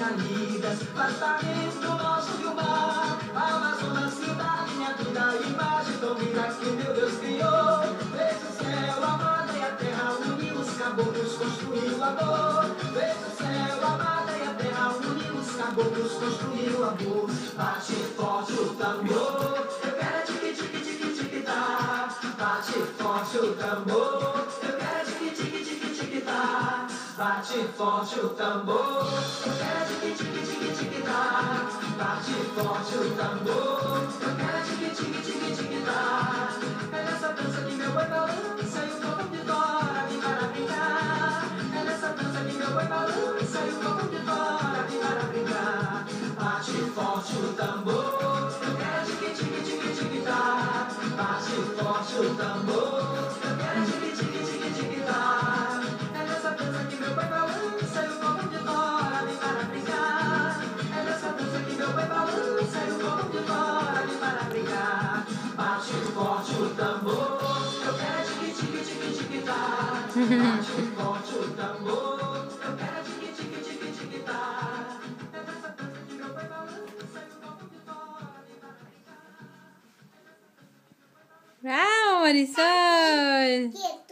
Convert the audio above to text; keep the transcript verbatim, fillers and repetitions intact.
recaídas, lançamento do nosso rio mar. Amazonas, cidade, minha vida, imagem tão linda que meu Deus criou. Veja o céu, a mata e a terra, uniu os caboclos, construiu amor. Veja o céu, a mata e a terra, uniu os caboclos, construiu amor. Bate forte o tambor, eu quero tique tique tique tique tá. Bate forte o tambor, eu quero tique tique tique tique tá. Bate forte o tambor, eu quero tique tique tique tique tá. Bate forte o tambor, eu quero tique tique tique tique tá. É nessa dança que meu boi balança e o povo de fora vem para brincar. É nessa dança que meu boi balança e o povo de fora vem para brincar. Bate forte o tambor, eu quero tique tique tique tique tá. Bate forte o tambor, eu quero tique tique tique tique tá. É nessa dança que meu boi balança e o povo de fora vem para brincar. É nessa dança que meu boi balança e o povo de fora vem para brincar. Bate forte o tambor, eu quero tique tique tique tique tá. Bate forte o tambor, eu quero tique tique tique tique tá. É nessa dança que meu boi balança e o povo de fora vem para brincar. Bravo, Marisol.